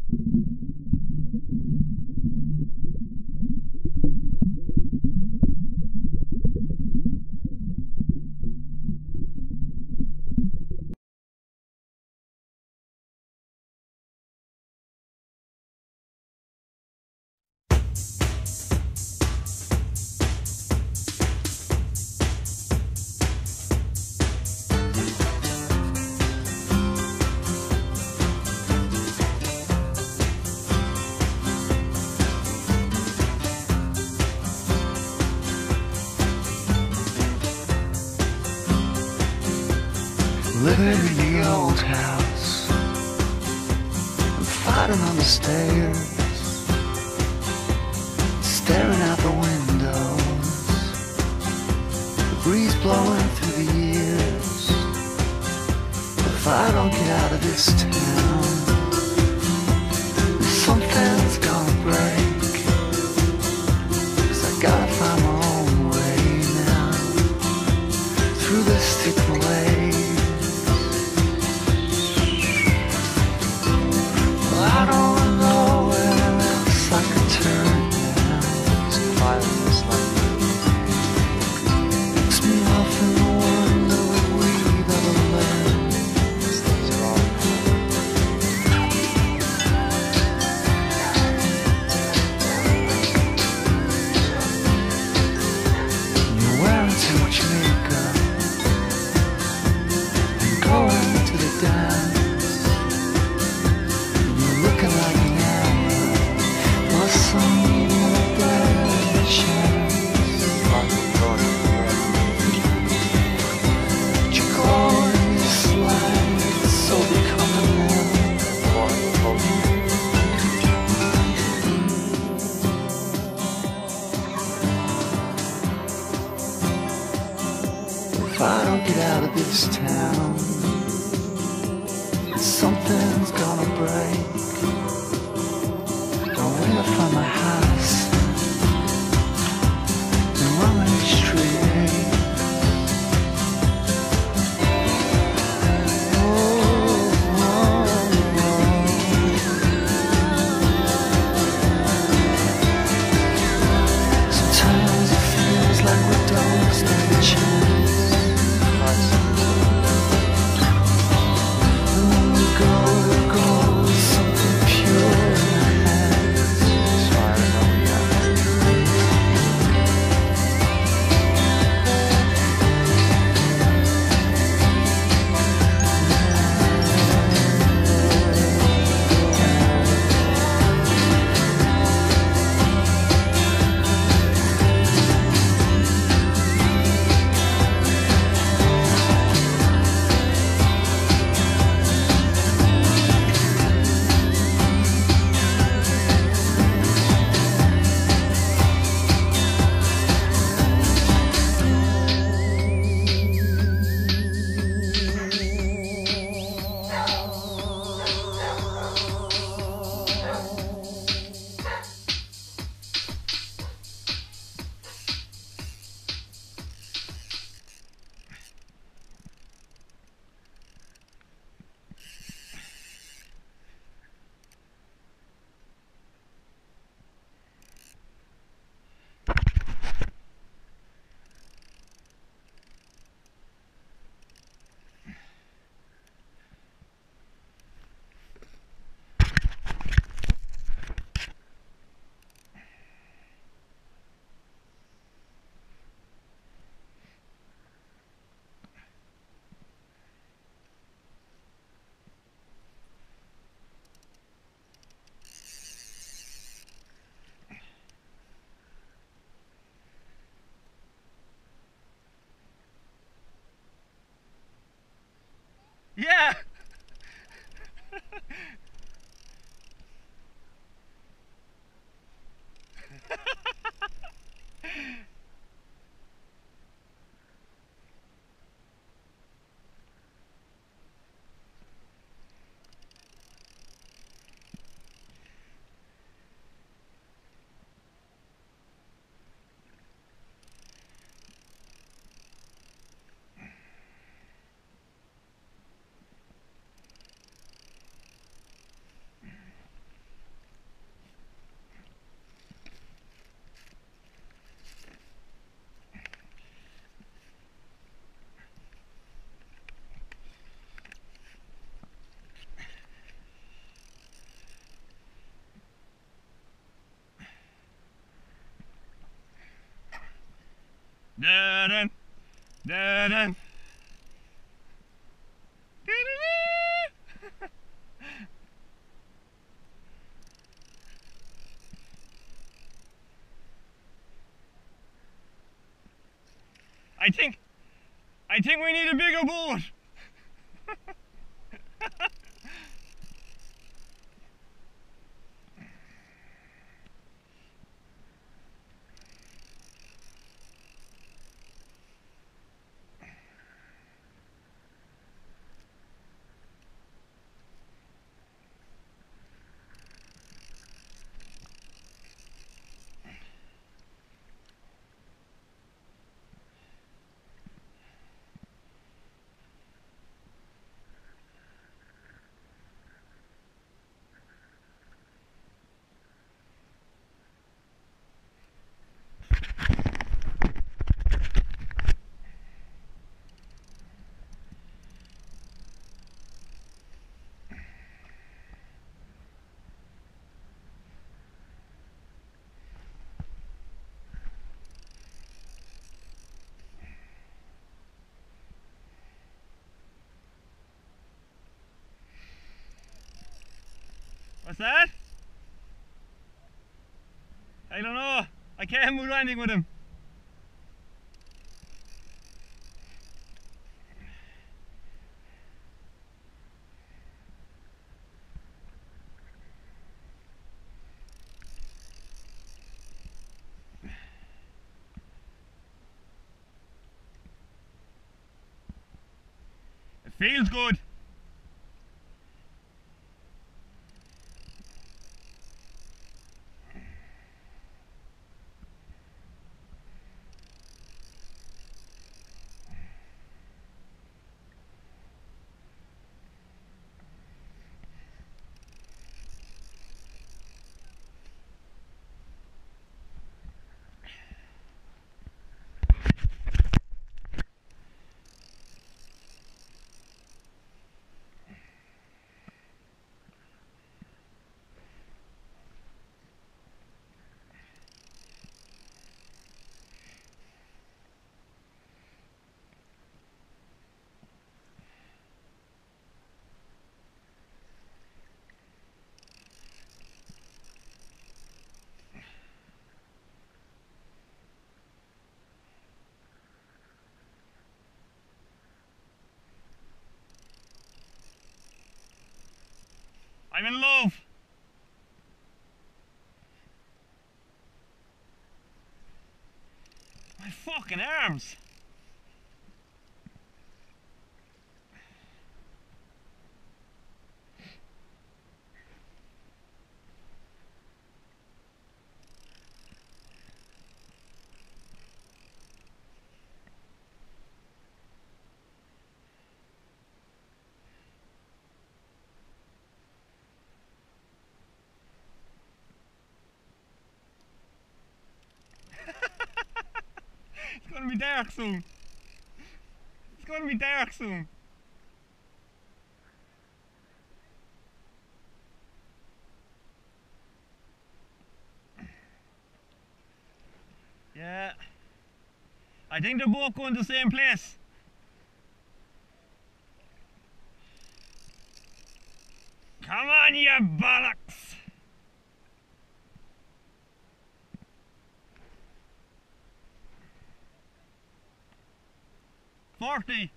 Living in the old house, I'm fighting on the stairs, staring out the windows, the breeze blowing through the years. If I don't get out of this town, something's gonna break, 'cause I gotta find my own way now, through this stick maze. I don't know where else I could turn now. Silence like makes me often wonder what we've ever learned. These things are all you're wearing too much makeup and going to the dance. Looking like an arrow, or some evil chance. Your glorious light is so becoming if I don't get out of this town, something's gonna break. Where to find my house and running straight. Sometimes it feels like we don't stand a chance. And when we go with something pure. Da-dun, da-dun. I think we need a bigger boat. What's that? I don't know. I can't move anything with him. It feels good. I'm in love. My fucking arms. It's gonna be dark soon. It's gonna be dark soon. Yeah. I think they're both going to the same place. Come on, you bollocks! 40.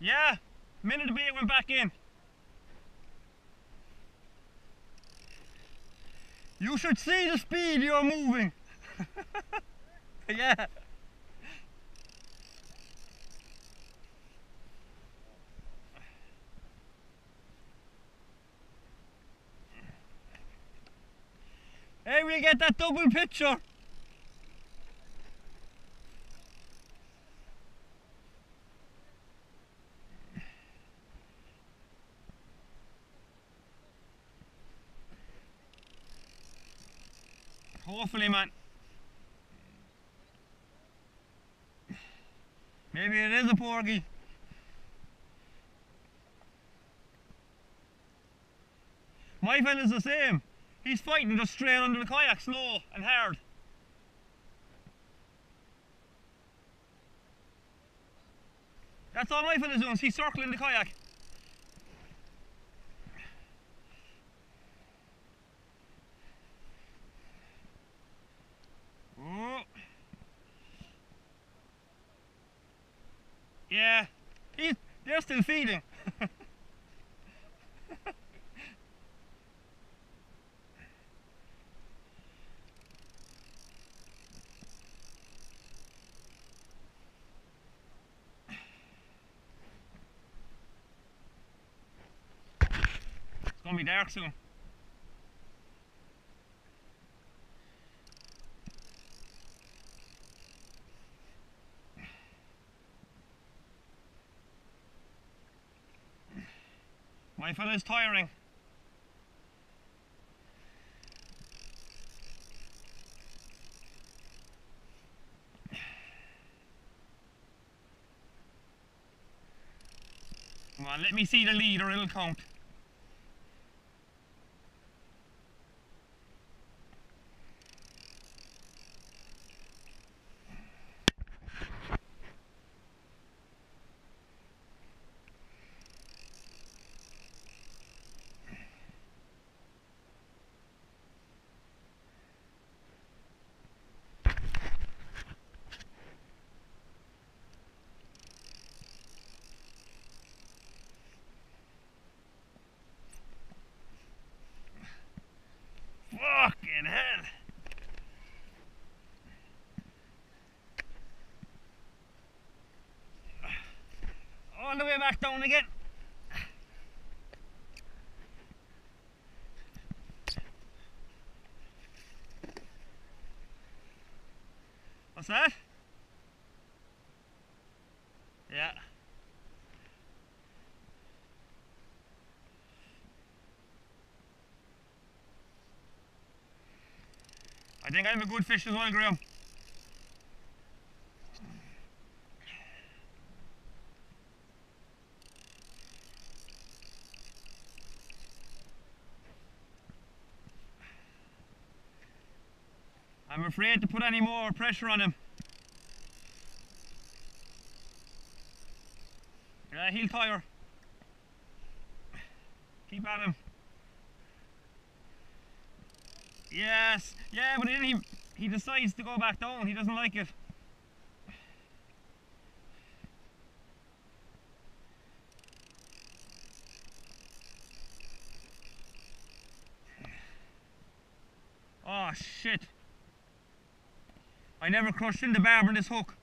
Yeah, minute of it went back in. You should see the speed you're moving. Yeah. Hey, we'll get that double picture. Hopefully, man. Maybe it is a porgy. My fella's the same. He's fighting just straight under the kayak, slow and hard. That's all my fella's doing, he's circling the kayak. Oh. Yeah, they're still feeding. It's gonna be dark soon. My fella's tiring. Come on, let me see the lead or it'll count. Fucking hell. All the way back down again. What's that? Yeah. I think I have a good fish as well, Graham. I'm afraid to put any more pressure on him. Yeah, he'll tire. Keep at him. Yes, yeah, but then he decides to go back down. He doesn't like it. Oh shit. I never crushed in the barb on this hook.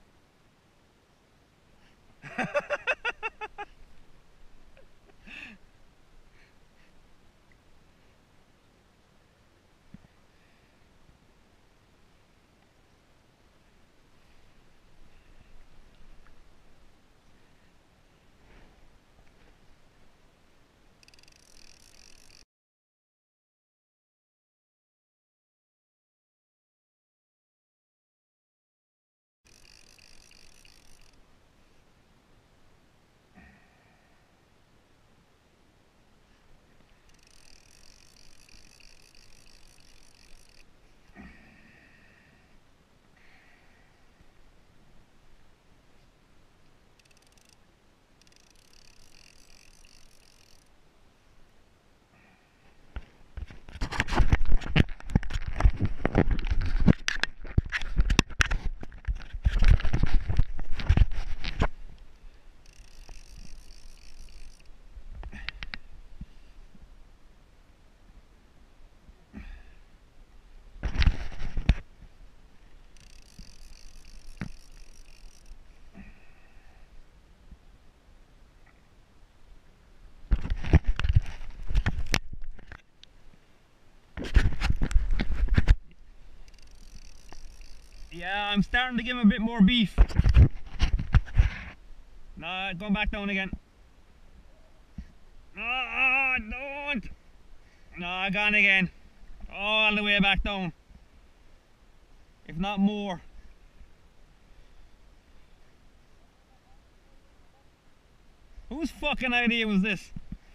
Yeah, I'm starting to give him a bit more beef. No, going back down again. No, don't. No, gone again. All the way back down. If not more. Whose fucking idea was this?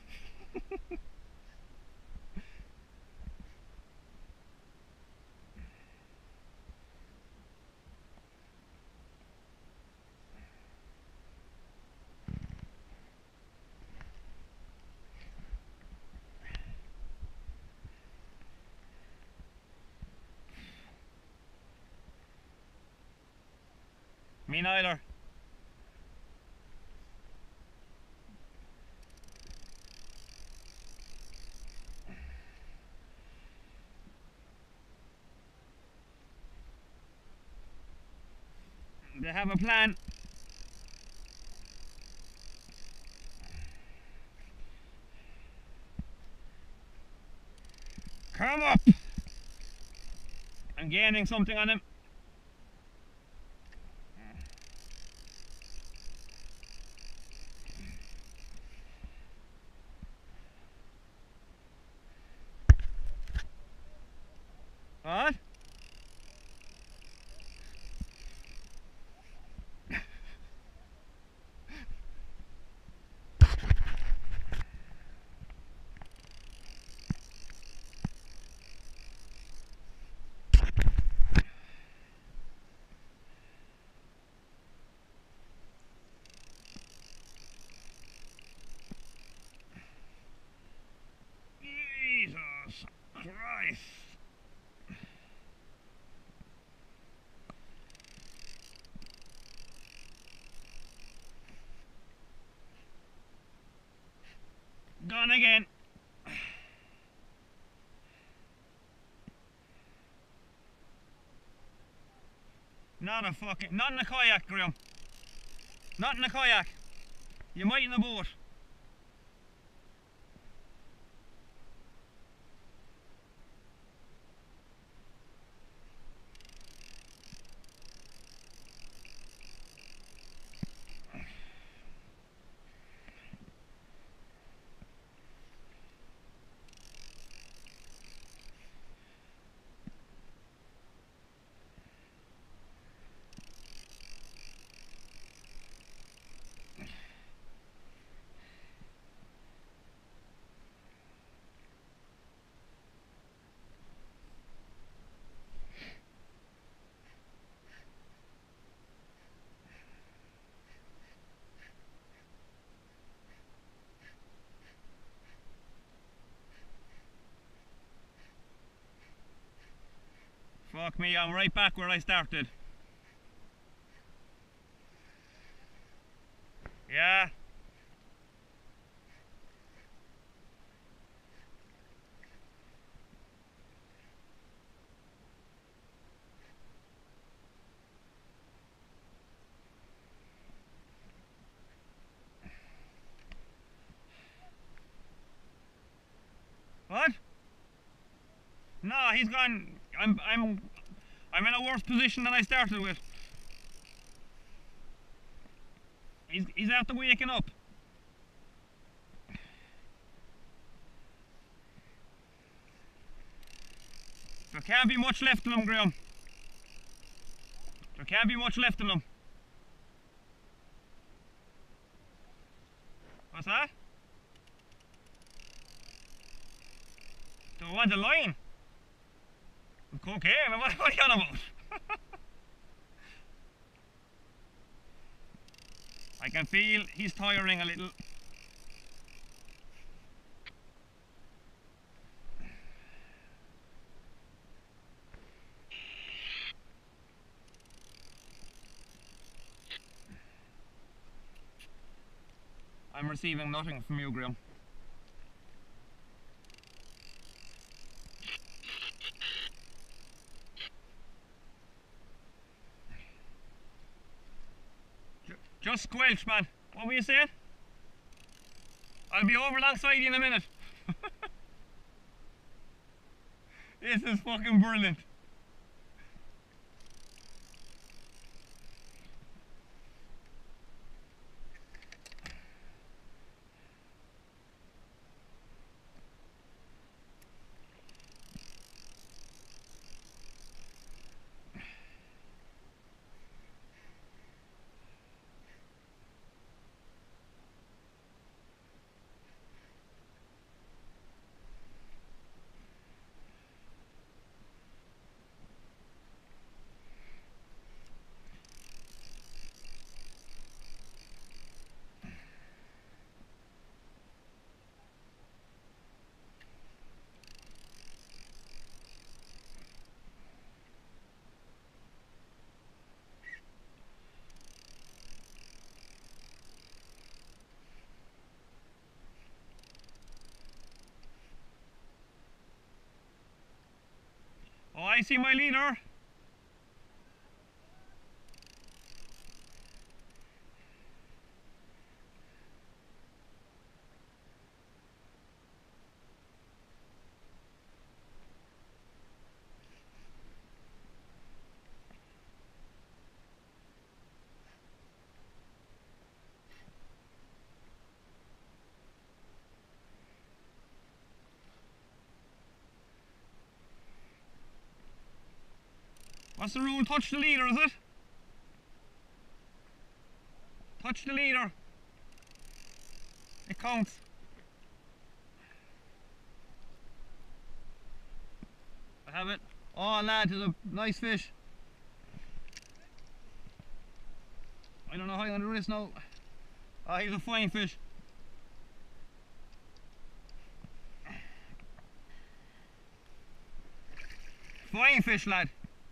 Me neither. They have a plan. Come up! I'm gaining something on him. What? Jesus Christ. Gone again. Not in a kayak, Graham. Not in a kayak. You might in a boat. Fuck me, I'm right back where I started. Yeah. What? No, he's gone. I'm in a worse position than I started with. He's after waking up. There can't be much left in him, Graham. There can't be much left in him. What's that? Don't want a line. Cocaine? What are you on about? I can feel he's tiring a little. I'm receiving nothing from you, Graham. Just squelch, man. What were you saying? I'll be over alongside you in a minute. This is fucking brilliant. see my leader? What's the rule? Touch the leader, is it? Touch the leader. It counts. I have it. Oh lad, it's a nice fish. I don't know how I'm going to do this now. Ah, he's a fine fish. Fine fish, lad.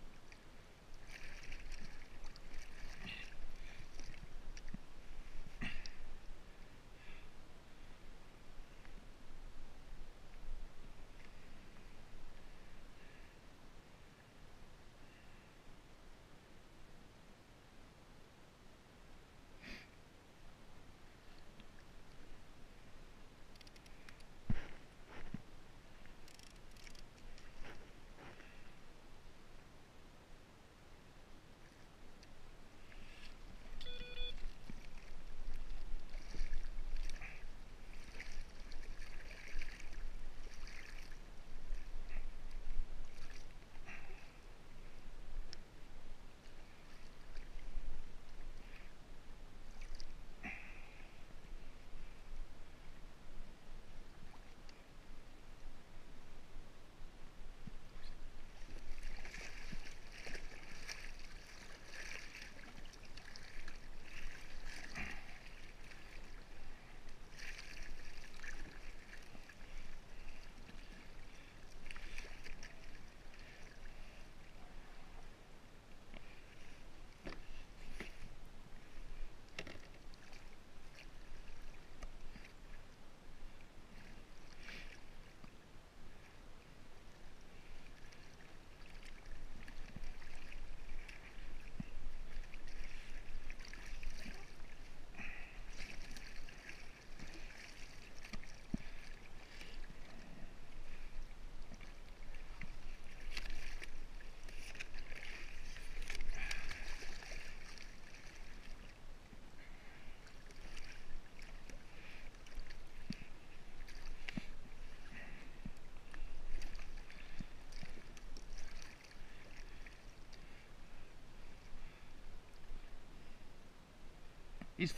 He's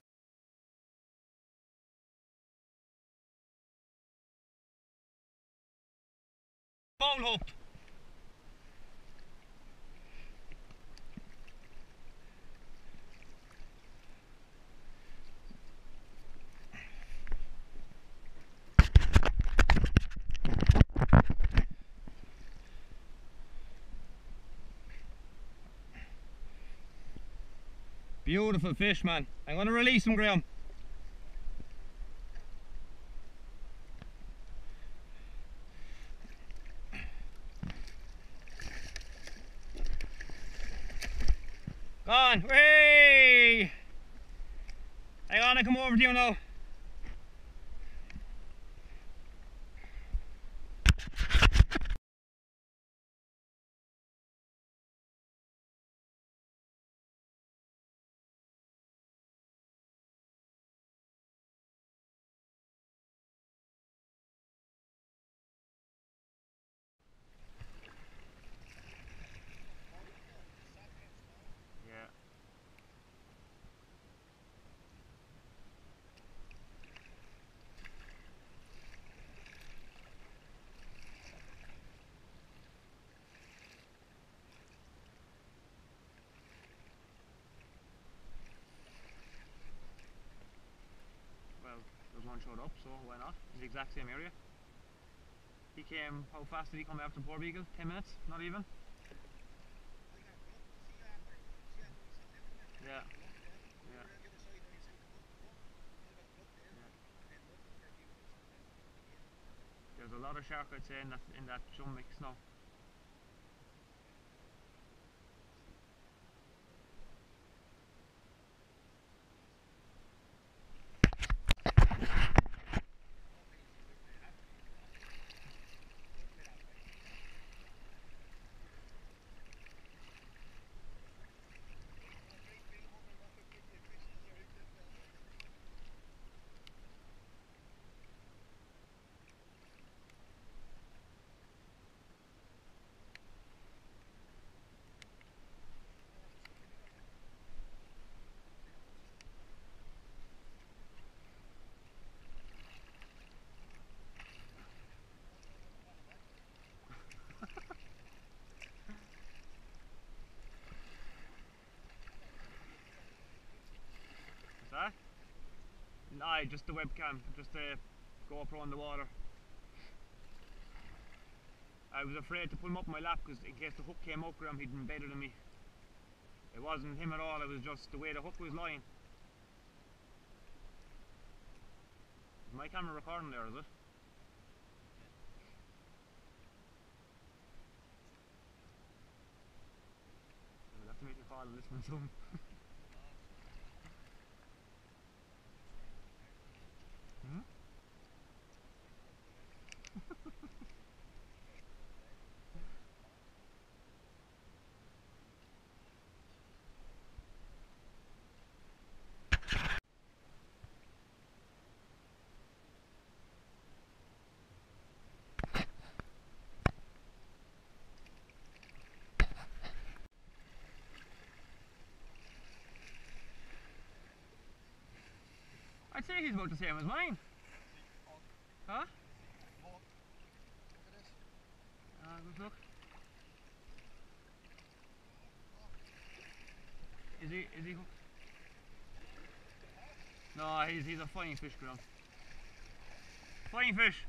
bone hooked. Beautiful fish, man. I'm going to release him, Graham. Gone. Hey! Hang on, I come over to you now. There's one showed up, so why not? It's the exact same area. He came, how fast did he come after Poor Beagle? 10 minutes? Not even? Yeah. Yeah. There's a lot of shark, I'd say, in that chum mix now. Aye, just the webcam, just the GoPro in the water. I was afraid to put him up my lap because in case the hook came out for him, he'd been better than me. It wasn't him at all, it was just the way the hook was lying. Is my camera recording there, is it? I'll have to make a call and listen to him. Hmm? I'd say he's about the same as mine. Huh? Good look. Is he hooked? No, he's a flying fish, Graham. Flying fish.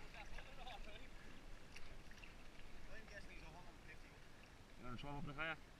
You want to throw him up in the kayak?